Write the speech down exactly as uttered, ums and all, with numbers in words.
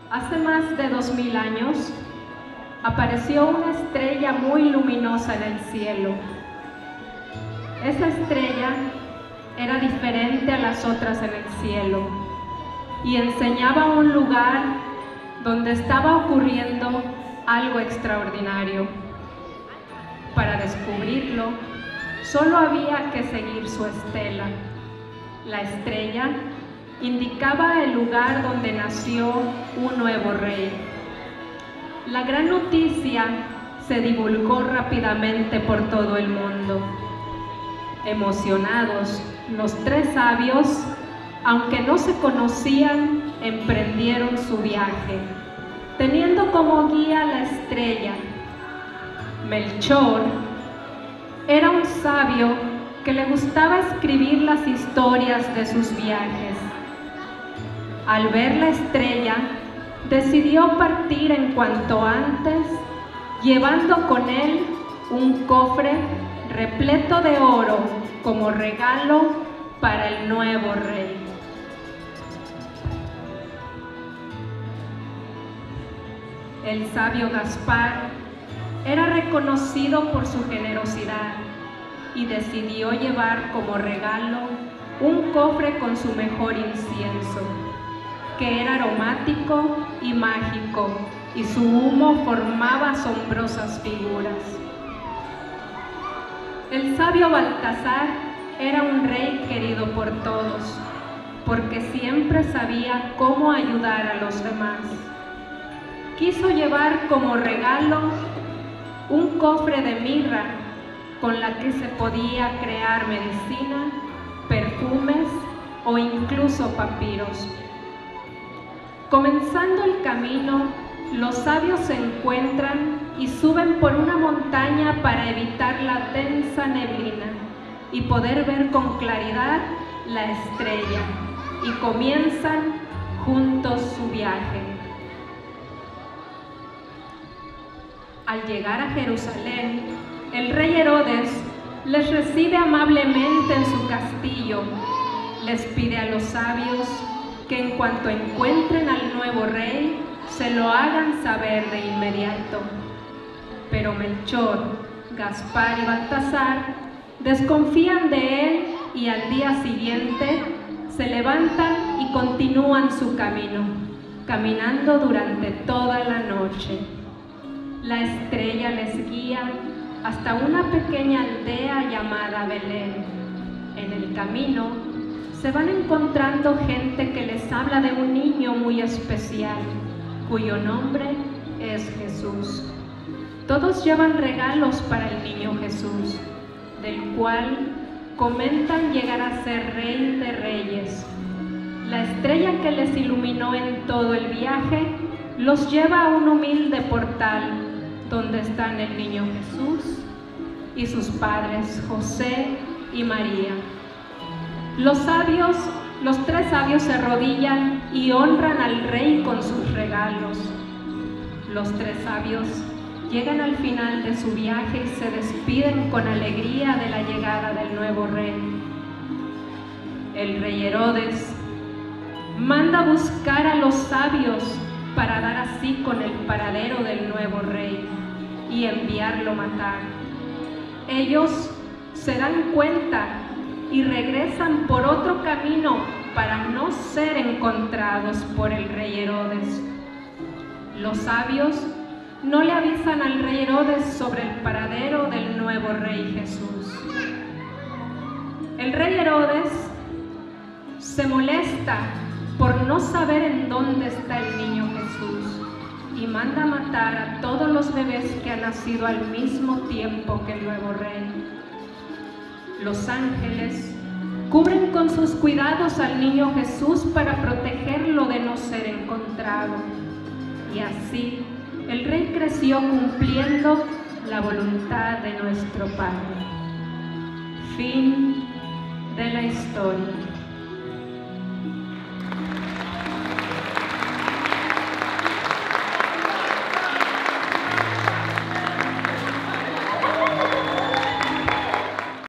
Hace más de dos mil años apareció una estrella muy luminosa en el cielo. Esa estrella era diferente a las otras en el cielo y enseñaba un lugar donde estaba ocurriendo algo extraordinario. Para descubrirlo, solo había que seguir su estela. La estrella indicaba el lugar donde nació un nuevo rey. La gran noticia se divulgó rápidamente por todo el mundo. Emocionados, los tres sabios, aunque no se conocían, emprendieron su viaje, teniendo como guía la estrella. Melchor era un sabio que le gustaba escribir las historias de sus viajes. Al ver la estrella, decidió partir en cuanto antes, llevando con él un cofre repleto de oro como regalo para el nuevo rey. El sabio Gaspar era reconocido por su generosidad y decidió llevar como regalo un cofre con su mejor incienso, que era aromático y mágico, y su humo formaba asombrosas figuras. El sabio Baltasar era un rey querido por todos, porque siempre sabía cómo ayudar a los demás. Quiso llevar como regalo un cofre de mirra con la que se podía crear medicina, perfumes o incluso papiros. Comenzando el camino, los sabios se encuentran y suben por una montaña para evitar la densa neblina y poder ver con claridad la estrella, y comienzan juntos su viaje. Al llegar a Jerusalén, el rey Herodes les recibe amablemente en su castillo. Les pide a los sabios que en cuanto encuentren al nuevo rey, se lo hagan saber de inmediato. Pero Melchor, Gaspar y Baltasar desconfían de él y al día siguiente se levantan y continúan su camino, caminando durante toda la noche. La estrella les guía hasta una pequeña aldea llamada Belén. En el camino se van encontrando gente que les habla de un niño muy especial, cuyo nombre es Jesús. Todos llevan regalos para el niño Jesús, del cual comentan llegar a ser Rey de Reyes. La estrella que les iluminó en todo el viaje los lleva a un humilde portal donde están el niño Jesús y sus padres José y María. Los sabios, los tres sabios se arrodillan y honran al rey con sus regalos. Los tres sabios llegan al final de su viaje y se despiden con alegría de la llegada del nuevo rey. El rey Herodes manda buscar a los sabios para dar así con el paradero del nuevo rey y enviarlo a matar. Ellos se dan cuenta y regresan por otro camino para no ser encontrados por el rey Herodes. Los sabios no le avisan al rey Herodes sobre el paradero del nuevo rey Jesús. El rey Herodes se molesta por no saber en dónde está el niño Jesús y manda matar a todos los bebés que han nacido al mismo tiempo que el nuevo rey. Los ángeles cubren con sus cuidados al niño Jesús para protegerlo de no ser encontrado. Y así el rey creció cumpliendo la voluntad de nuestro Padre. Fin de la historia.